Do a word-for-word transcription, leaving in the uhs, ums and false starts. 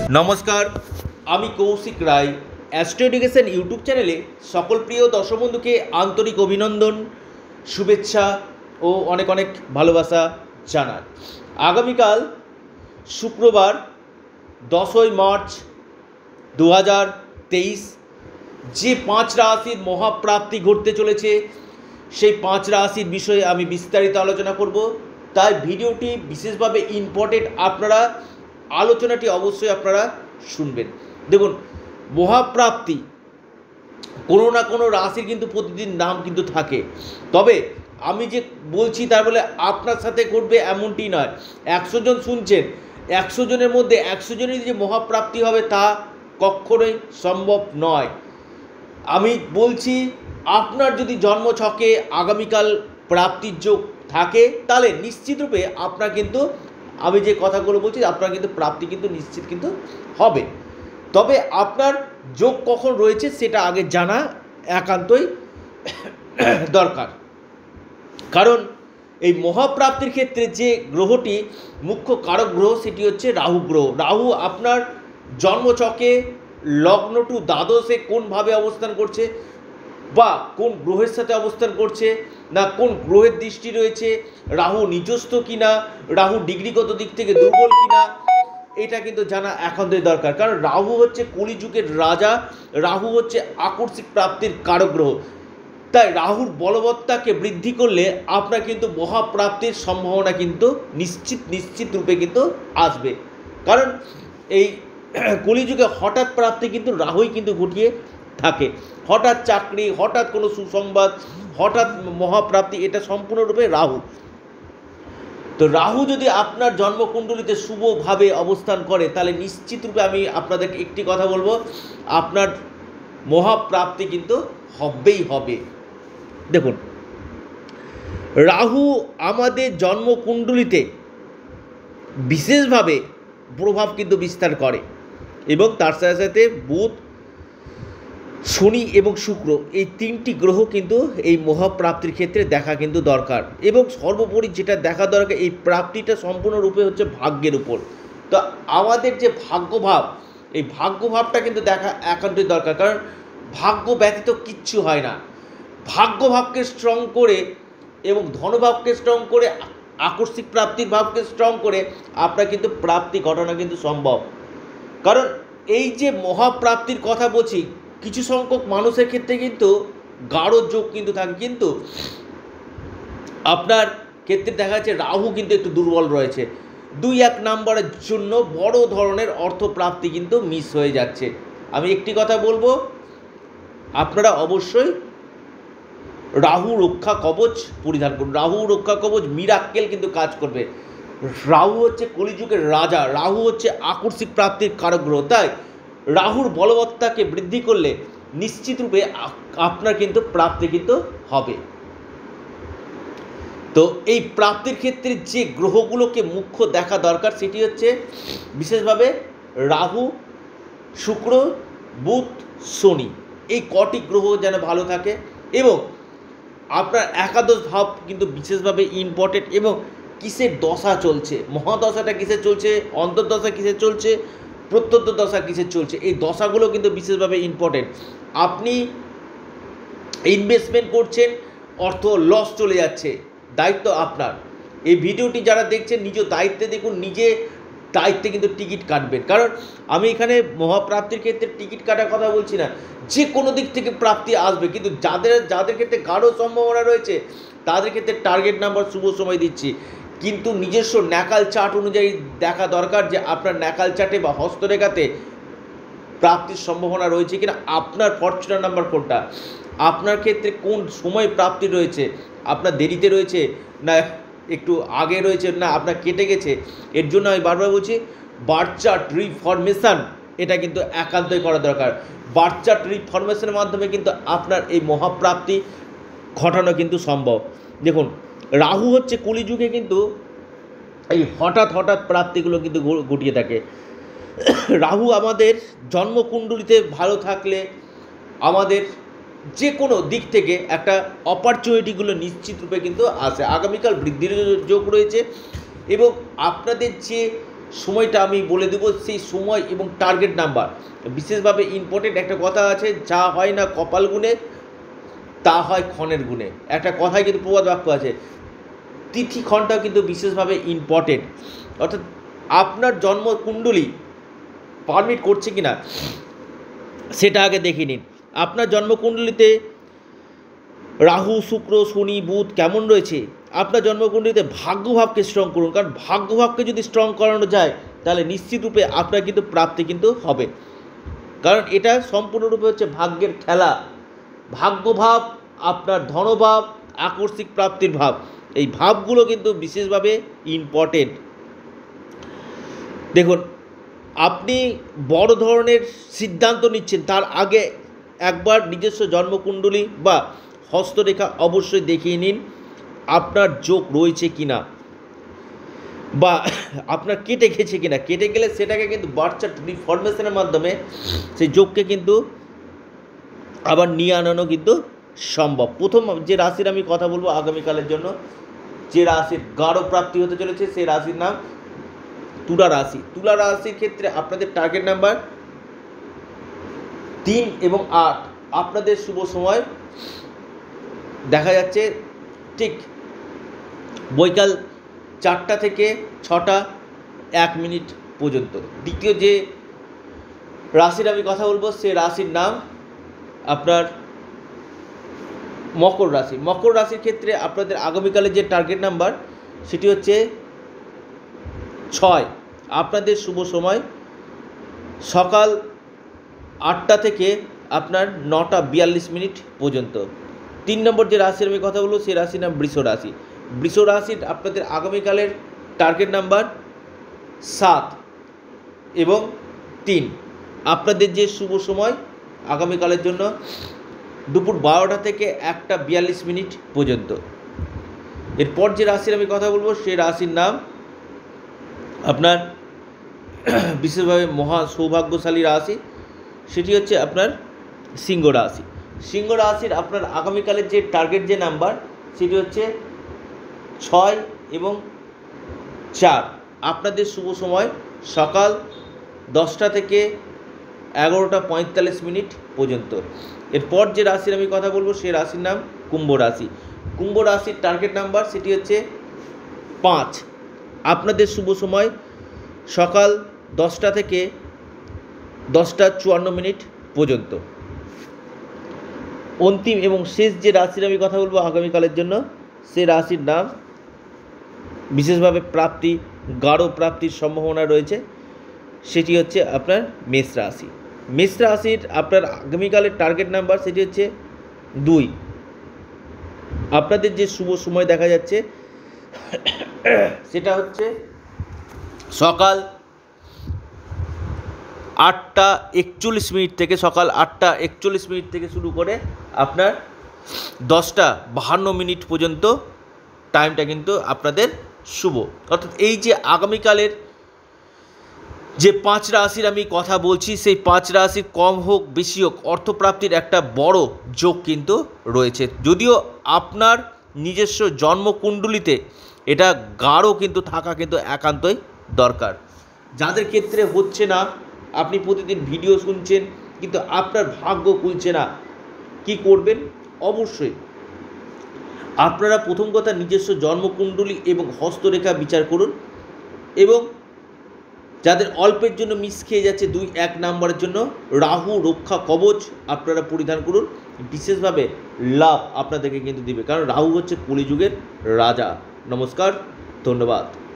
নমস্কার, আমি Kaushik Roy. Astro education YouTube চ্যানেলে সকল প্রিয় দর্শক বন্ধুকে আন্তরিক অভিনন্দন, শুভেচ্ছা ও অনেক অনেক ভালোবাসা জানাই। আগামীকাল শুক্রবার দশই মার্চ দু হাজার তেইশ যে পাঁচ রাশির মহাপ্রাপ্তি ঘটতে চলেছে, সেই পাঁচ রাশির বিষয়ে আমি বিস্তারিত আলোচনা করব। তাই ভিডিওটি বিশেষভাবে ইম্পর্টেন্ট, আপনারা আলোচনাটি অবশ্যই আপনারা শুনবেন। দেখুন, মহাপ্রাপ্তি কোনো না কোনো রাশির কিন্তু প্রতিদিন নাম কিন্তু থাকে, তবে আমি যে বলছি তার বলে আপনার সাথে ঘটবে এমনটি নয়। একশো জন শুনছেন, একশো জনের মধ্যে একশো জনের যে মহাপ্রাপ্তি হবে তা কখনোই সম্ভব নয়। আমি বলছি, আপনার যদি জন্মছকে আগামীকাল প্রাপ্তির যোগ থাকে তাহলে নিশ্চিতরূপে আপনার কিন্তু, আমি যে কথাগুলো বলছি, আপনার কিন্তু প্রাপ্তি কিন্তু নিশ্চিত কিন্তু হবে। তবে আপনার যোগ কখন রয়েছে সেটা আগে জানা একান্তই দরকার। কারণ এই মহাপ্রাপ্তির ক্ষেত্রে যে গ্রহটি মুখ্য কারক গ্রহ সেটি হচ্ছে রাহু গ্রহ। রাহু আপনার জন্মছকে লগ্ন টু দ্বাদশে কোনভাবে অবস্থান করছে, বা কোন গ্রহের সাথে অবস্থান করছে, না কোন গ্রহের দৃষ্টি রয়েছে, রাহু নিজস্ব কিনা, রাহু ডিগ্রিগত দিক থেকে দুর্বল কিনা, এটা কিন্তু জানা একান্তই দরকার। কারণ রাহু হচ্ছে কলিযুগের রাজা, রাহু হচ্ছে আকস্মিক প্রাপ্তির কারক গ্রহ। তাই রাহুর বলবত্তাকে বৃদ্ধি করলে আপনার কিন্তু মহাপ্রাপ্তির সম্ভাবনা কিন্তু নিশ্চিত নিশ্চিত রূপে কিন্তু আসবে। কারণ এই কলিযুগে হঠাৎ প্রাপ্তি কিন্তু রাহুই কিন্তু ঘটিয়ে থাকে। হঠাৎ চাকরি, হঠাৎ কোনো সুসংবাদ, হঠাৎ মহাপ্রাপ্তি, এটা সম্পূর্ণরূপে রাহু। তো রাহু যদি আপনার জন্মকুণ্ডলিতে শুভভাবে অবস্থান করে তাহলে নিশ্চিতরূপে আমি আপনাদেরকে একটি কথা বলবো, আপনার মহাপ্রাপ্তি কিন্তু হবেই হবে। দেখুন, রাহু আমাদের জন্মকুণ্ডলিতে বিশেষভাবে প্রভাব কিন্তু বিস্তার করে, এবং তার সাথে সাথে বুধ, শনি এবং শুক্র, এই তিনটি গ্রহ কিন্তু এই মহাপ্রাপ্তির ক্ষেত্রে দেখা কিন্তু দরকার। এবং সর্বোপরি যেটা দেখা দরকার, এই প্রাপ্তিটা সম্পূর্ণরূপে হচ্ছে ভাগ্যের উপর। তো আমাদের যে ভাগ্যভাব, এই ভাগ্যভাবটা কিন্তু দেখা একান্তই দরকার। কারণ ভাগ্য ব্যতীত কিচ্ছু হয় না। ভাগ্যভাবকে স্ট্রং করে এবং ধনভাবকে স্ট্রং করে, আকস্মিক প্রাপ্তির ভাবকে স্ট্রং করে আপনার কিন্তু প্রাপ্তি ঘটানো কিন্তু সম্ভব। কারণ এই যে মহাপ্রাপ্তির কথা বলছি, কিছু সংখ্যক মানুষের ক্ষেত্রে কিন্তু গাঢ় যোগ কিন্তু থাকে, কিন্তু আপনার ক্ষেত্রে দেখা যাচ্ছে রাহু কিন্তু একটু দুর্বল রয়েছে। দুই এক নাম্বারের জন্য বড় ধরনের অর্থপ্রাপ্তি কিন্তু মিস হয়ে যাচ্ছে। আমি একটি কথা বলবো, আপনারা অবশ্যই রাহু রক্ষা কবচ পরিধান করুন। রাহু রক্ষা কবচ মিরাক্কেল কিন্তু কাজ করবে। রাহু হচ্ছে কলিযুগের রাজা, রাহু হচ্ছে আকস্মিক প্রাপ্তির কারক গ্রহ। তাই রাহুর বলবত্তাকে বৃদ্ধি করলে নিশ্চিতরূপে আপনার কিন্তু প্রাপ্তি কিন্তু হবে। তো এই প্রাপ্তির ক্ষেত্রে যে গ্রহগুলোকে মুখ্য দেখা দরকার সেটি হচ্ছে বিশেষভাবে রাহু, শুক্র, বুধ, শনি, এই কটি গ্রহ যেন ভালো থাকে। এবং আপনার একাদশ ভাব কিন্তু বিশেষভাবে ইম্পর্টেন্ট। এবং কিসের দশা চলছে, মহাদশাটা কিসের চলছে, অন্তর্দশা কিসের চলছে, প্রত্যন্ত দশা কিসের চলছে, এই দশাগুলো কিন্তু বিশেষভাবে ইম্পর্টেন্ট। আপনি ইনভেস্টমেন্ট করছেন, অর্থ লস চলে যাচ্ছে, দায়িত্ব আপনার। এই ভিডিওটি যারা দেখছেন নিজ দায়িত্বে দেখুন, নিজে দায়িত্বে কিন্তু টিকিট কাটবেন। কারণ আমি এখানে মহাপ্রাপ্তির ক্ষেত্রে টিকিট কাটার কথা বলছি না, যে কোনো দিক থেকে প্রাপ্তি আসবে, কিন্তু যাদের যাদের ক্ষেত্রে গাঢ় সম্ভাবনা রয়েছে তাদের ক্ষেত্রে টার্গেট নাম্বার শুভ সময় দিচ্ছি। কিন্তু নিজস্ব ন্যাকাল চার্ট অনুযায়ী দেখা দরকার যে আপনার ন্যাকাল চার্টে বা হস্তরেখাতে প্রাপ্তির সম্ভাবনা রয়েছে কিনা, আপনার ফরচুনার নাম্বার কোনটা, আপনার ক্ষেত্রে কোন সময় প্রাপ্তি রয়েছে, আপনার দেরিতে রয়েছে না একটু আগে রয়েছে, না আপনার কেটে গেছে। এর জন্য আমি বারবার বলছি, বার্থ চার্ট রিফরমেশন এটা কিন্তু একান্তই করা দরকার। বার্থ চার্ট রিফরমেশনের মাধ্যমে কিন্তু আপনার এই মহাপ্রাপ্তি ঘটানো কিন্তু সম্ভব। দেখুন, রাহু হচ্ছে কলিযুগে কিন্তু এই হঠাৎ হঠাৎ প্রাপ্তিগুলো কিন্তু ঘটিয়ে থাকে। রাহু আমাদের জন্মকুণ্ডলিতে ভালো থাকলে আমাদের যে কোনো দিক থেকে একটা অপরচুনিটিগুলো নিশ্চিত রূপে কিন্তু আসে। আগামীকাল বৃদ্ধির যোগ রয়েছে, এবং আপনাদের যে সময়টা আমি বলে দেবো, সেই সময় এবং টার্গেট নাম্বার বিশেষভাবে ইম্পর্টেন্ট। একটা কথা আছে, যা হয় না কপাল গুণে তা হয় ক্ষণের গুণে, একটা কথাই কিন্তু প্রবাদ বাক্য আছে। তিথি ক্ষণটাও কিন্তু বিশেষভাবে ইম্পর্টেন্ট। অর্থাৎ আপনার জন্মকুণ্ডলী পারমিট করছে কি না সেটা আগে দেখে নিন। আপনার জন্মকুণ্ডলিতে রাহু, শুক্র, শনি, বুধ কেমন রয়েছে। আপনার জন্মকুণ্ডলিতে ভাগ্যভাবকে স্ট্রং করুন, কারণ ভাগ্যভাবকে যদি স্ট্রং করানো যায় তাহলে নিশ্চিতরূপে আপনার কিন্তু প্রাপ্তি কিন্তু হবে, কারণ এটা সম্পূর্ণরূপে হচ্ছে ভাগ্যের খেলা। ভাগ্যভাব, আপনার ধনভাব, আকস্মিক প্রাপ্তির ভাব, এই ভাবগুলো কিন্তু বিশেষভাবে ইম্পর্টেন্ট। দেখুন, আপনি বড় ধরনের সিদ্ধান্ত নিচ্ছেন তার আগে একবার নিজস্ব জন্মকুণ্ডলী বা হস্তরেখা অবশ্যই দেখিয়ে নিন আপনার যোগ রয়েছে কিনা, বা আপনার কেটে গেছে কিনা। কেটে গেলে সেটাকে কিন্তু বার্থ চার্ট রিফরমেশনের মাধ্যমে সেই যোগকে কিন্তু আবার নিয়ে আনানো কিন্তু সম্ভব। প্রথম যে রাশির আমি কথা বলবো আগামীকালের জন্য, যে রাশির গাঢ় প্রাপ্তি হতে চলেছে সেই রাশির নাম তুলা রাশি। তুলা রাশির ক্ষেত্রে আপনাদের টার্গেট নাম্বার তিন এবং আট। আপনাদের শুভ সময় দেখা যাচ্ছে ঠিক বৈকাল চারটা থেকে ছটা এক মিনিট পর্যন্ত। দ্বিতীয় যে রাশির আমি কথা বলবো সে রাশির নাম আপনার মকর রাশি। মকর রাশির ক্ষেত্রে আপনাদের আগামীকালের যে টার্গেট নাম্বার সেটি হচ্ছে ছয়। আপনাদের শুভ সময় সকাল আটটা থেকে আপনার নটা বিয়াল্লিশ মিনিট পর্যন্ত। তিন নম্বর যে রাশির আমি কথা বলবো সেই রাশির নাম বৃষ রাশি। বৃষ রাশির আপনাদের আগামীকালের টার্গেট নাম্বার সাত এবং তিন। আপনাদের যে শুভ সময় আগামীকালের জন্য দুপুর বারোটা থেকে একটা বিয়াল্লিশ মিনিট পর্যন্ত। এরপর যে রাশির আমি কথা বলবো সেই রাশির নাম আপনার বিশেষভাবে মহা সৌভাগ্যশালী রাশি, সেটি হচ্ছে আপনার সিংহ রাশি। সিংহ রাশির আপনার আগামীকালের যে টার্গেট যে নাম্বার সেটি হচ্ছে ছয় এবং চার। আপনাদের শুভ সময় সকাল দশটা থেকে এগারোটা পঁয়তাল্লিশ মিনিট পর্যন্ত। এরপর যে রাশির আমি কথা বলবো সেই রাশির নাম কুম্ভ রাশি। কুম্ভ রাশির টার্গেট নাম্বার সেটি হচ্ছে পাঁচ। আপনাদের শুভ সময় সকাল দশটা থেকে দশটা চুয়ান্ন মিনিট পর্যন্ত। অন্তিম এবং শেষ যে রাশির আমি কথা বলবো আগামীকালের জন্য সে রাশির নাম বিশেষভাবে প্রাপ্তি, গাঢ় প্রাপ্তির সম্ভাবনা রয়েছে, সেটি হচ্ছে আপনার মেষ রাশি। মেষ রাশির আপনার আগামীকালের টার্গেট নাম্বার সেটি হচ্ছে দুই। আপনাদের যে শুভ সময় দেখা যাচ্ছে সেটা হচ্ছে সকাল আটটা একচল্লিশ মিনিট থেকে সকাল আটটা একচল্লিশ মিনিট থেকে শুরু করে আপনার দশটা বাহান্ন মিনিট পর্যন্ত টাইমটা কিন্তু আপনাদের শুভ। অর্থাৎ এই যে আগামীকালের যে পাঁচ রাশির আমি কথা বলছি সেই পাঁচ রাশির কম হোক বেশি হোক অর্থপ্রাপ্তির একটা বড় যোগ কিন্তু রয়েছে। যদিও আপনার নিজস্ব জন্মকুণ্ডলিতে এটা গাঢ় কিন্তু থাকা কিন্তু একান্তই দরকার। যাদের ক্ষেত্রে হচ্ছে না, আপনি প্রতিদিন ভিডিও শুনছেন কিন্তু আপনার ভাগ্য খুলছে না, কি করবেন? অবশ্যই আপনারা প্রথম কথা নিজস্ব জন্মকুণ্ডলী এবং হস্তরেখা বিচার করুন, এবং যাদের অল্পের জন্য মিস খেয়ে যাচ্ছে দুই এক নাম্বারের জন্য রাহু রক্ষা কবচ আপনারা পরিধান করুন, বিশেষভাবে লাভ আপনাদেরকে কিন্তু দিবে, কারণ রাহু হচ্ছে কলিযুগের রাজা। নমস্কার, ধন্যবাদ।